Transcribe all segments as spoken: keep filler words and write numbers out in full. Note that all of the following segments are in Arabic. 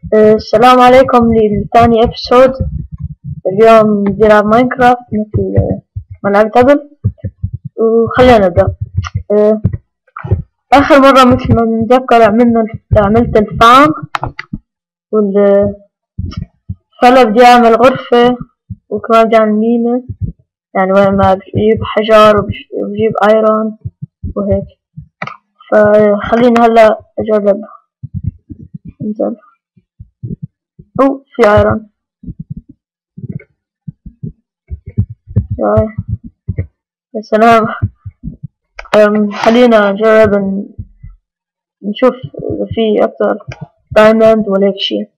أه السلام عليكم لثاني ابسود. اليوم نلعب ماينكرافت مثل ما لعبت قبل، وخلينا نبدأ. أه آخر مرة مثل ما نتذكر عملنا عملت الفام، والفلا بدي أعمل غرفة، وكمان بدي أعمل مينة، يعني وين ما بجيب حجر وبجيب ايرون وهيك. فخلينا هلا أجرب انزل. أو في ايرون. يا سلام. خلينا نجرب نشوف إذا في أكتر دايموند ولا هيك شي.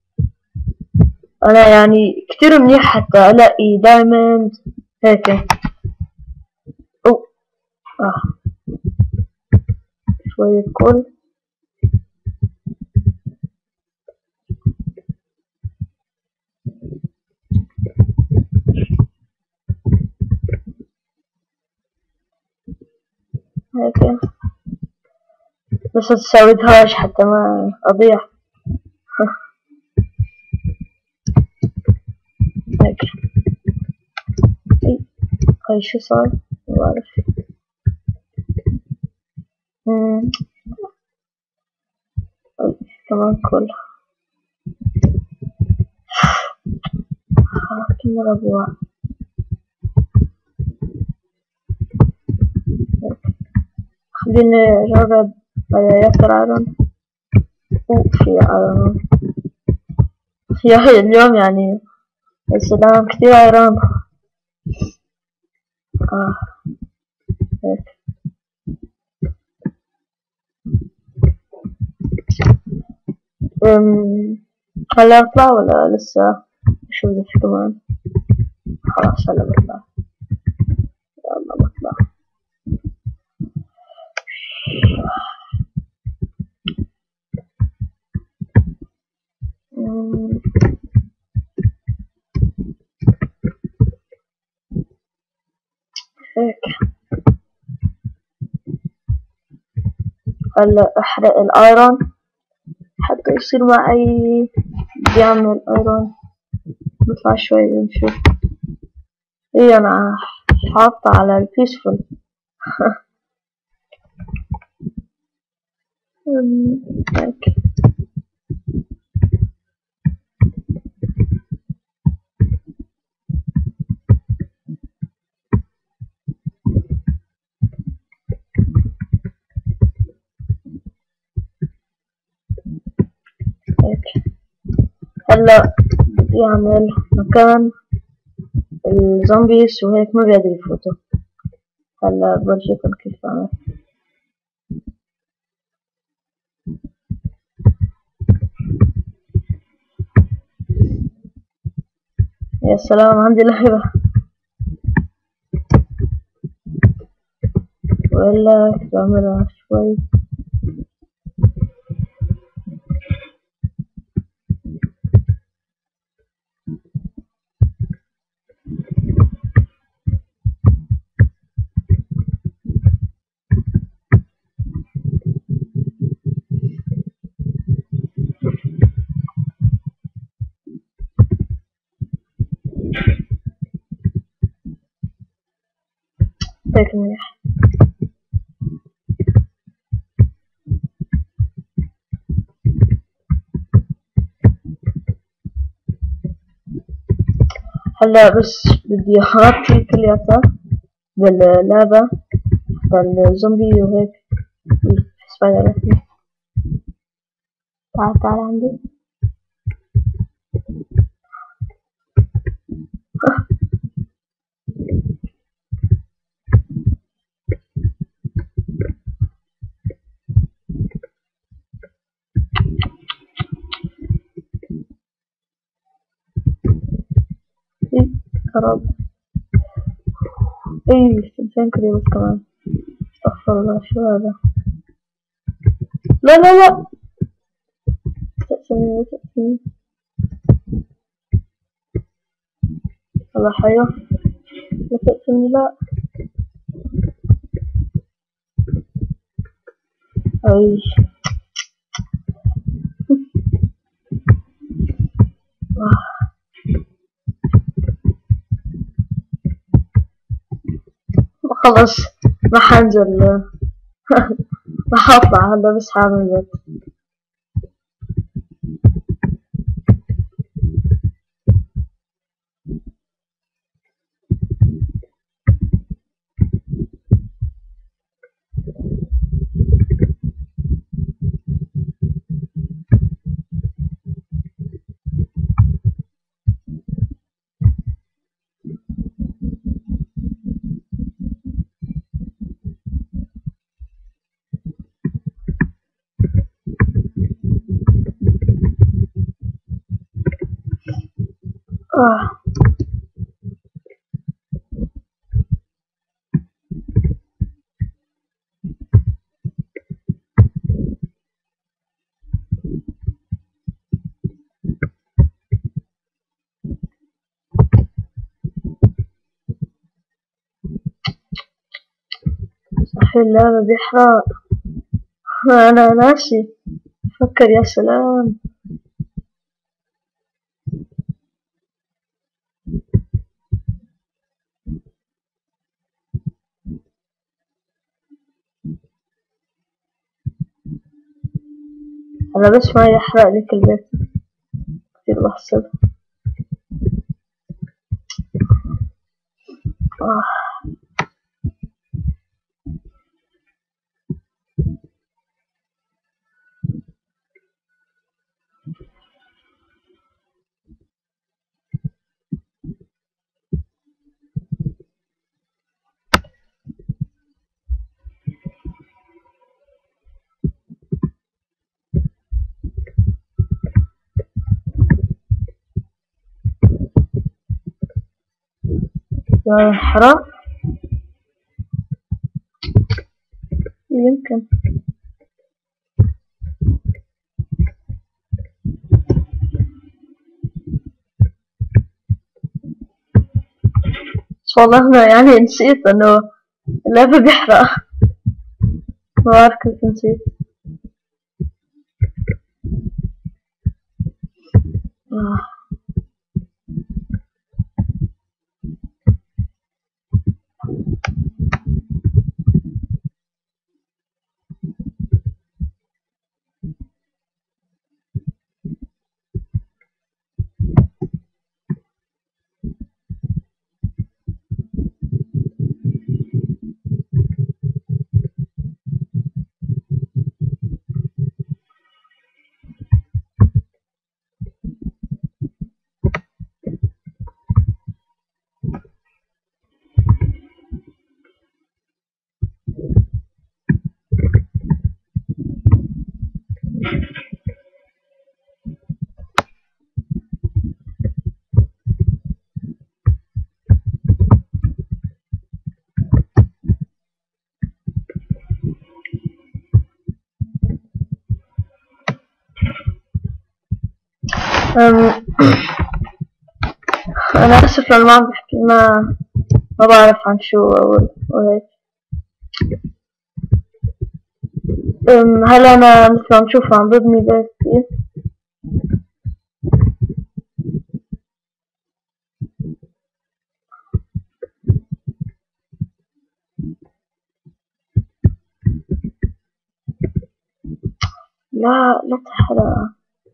أنا يعني كتير منيح حتى ألاقي دايموند هيك. أو آه شوية كل هيك، بس تسويتهاش حتى ما أضيع. هيك هاي شو صار ما بعرف. كمان كل كم ربوع. خليني أجرب يكتر ايرون. في ايرون يا هي اليوم يعني. يا سلام كتير ايرون. اه هيك. هلا اطلع ولا لسه؟ شو بدي كمان؟ خلاص هلا بطلع. يلا بطلع. هيك هلا احرق الايرون حتى يصير معي بيعمل ايرون. بطلع شوي نشوف. ايه انا حاطة على البيسفول. هيك هيك. هلا بدي اعمل مكان الزومبيز وهيك ما بيقدر يفوتوا. هلا برجيكم كيف بعمل. يا سلام عندي لعبة ولا بعملها شوي. هيك منيح. هلا بس بدي اغطي كلياتها باللعبة حتى الزومبي وهيك. سبايدر. تعال تعال عندي. خراب. ايه استنسان كريمات كمان. استغفر الله شو هذا. لا لا لا تقسمني تقسمني. الله حيو. لا تقسمني لا. اي خلص راح انزل راح اطلع هلا بس حامل البيت. آه. صحيح اللعبة بيحرق. أنا ناسي فكر. يا سلام. أنا بس ما يحرق لك البيت كتير بحسب. آه. يا حرام يمكن. بس والله أنا يعني نسيت إنه اللعبة بيحرق. ما بعرف كيف نسيت. آه. أم. أنا آسف لو ما عم بحكي. ما ما بعرف عن شو أقول وهيك. أم، هل أنا مثل ما عم تشوفوا عم ببني بيتي. لا لا تحرق.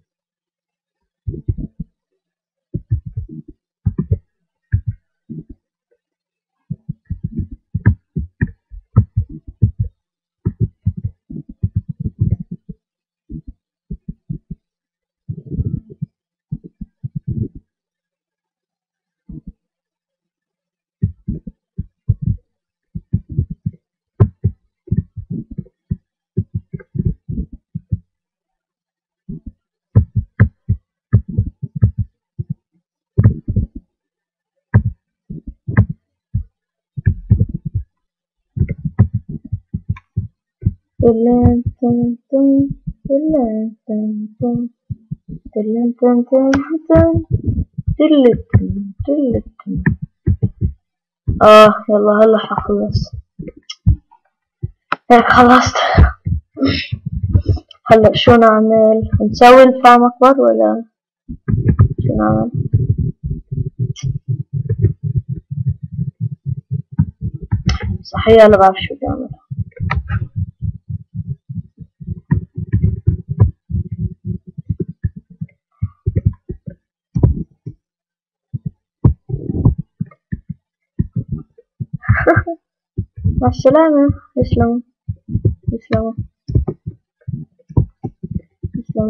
تلن تن تن تلن تن تن تلن تن تن تن تلن تن تلن تن. اه يلا هلا حخلص. هيك خلصت. هلا شو نعمل؟ نسوي الفام اكبر ولا شو نعمل؟ صحيح أنا بعرف شو بيعمل. مع السلامة. يسلموا يسلموا يسلموا.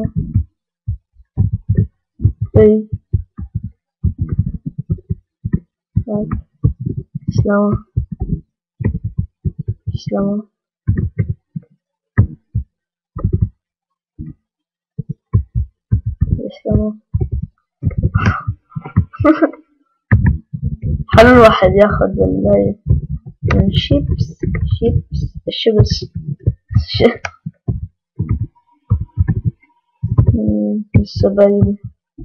اي يسلموا يسلموا. يسلموا. حلو الواحد ياخد ال شيبس شيبس الشيبس السبايل.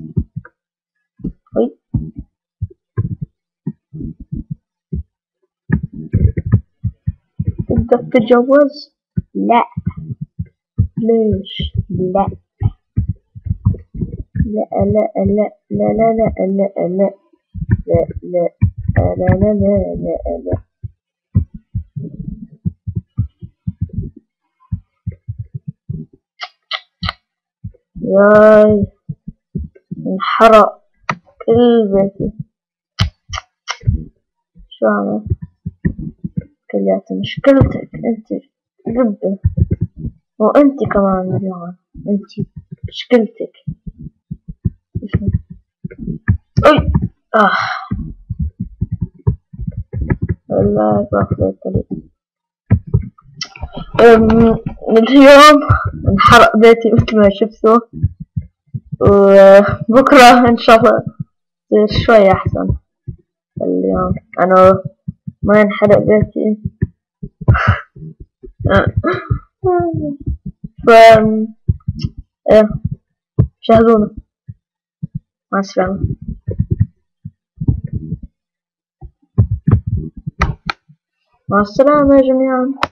وي بدك تتجوز؟ لا. ليش؟ لا لا لا لا لا لا لا لا لا لا لا لا لا لا لا لا. ياي انحرق كل بيتي. شو عمل؟ كلياتها مشكلتك انت جبة، وانت كمان مليون، انت مشكلتك. اي اه والله باخذ الطريق. اليوم انحرق بيتي مثل ما شفتوا، وبكرة ان شاء الله يصير شوي احسن. اليوم انا ما ينحرق بيتي. ف ايه شاهدونا. مع السلامة. مع السلامة جميعا.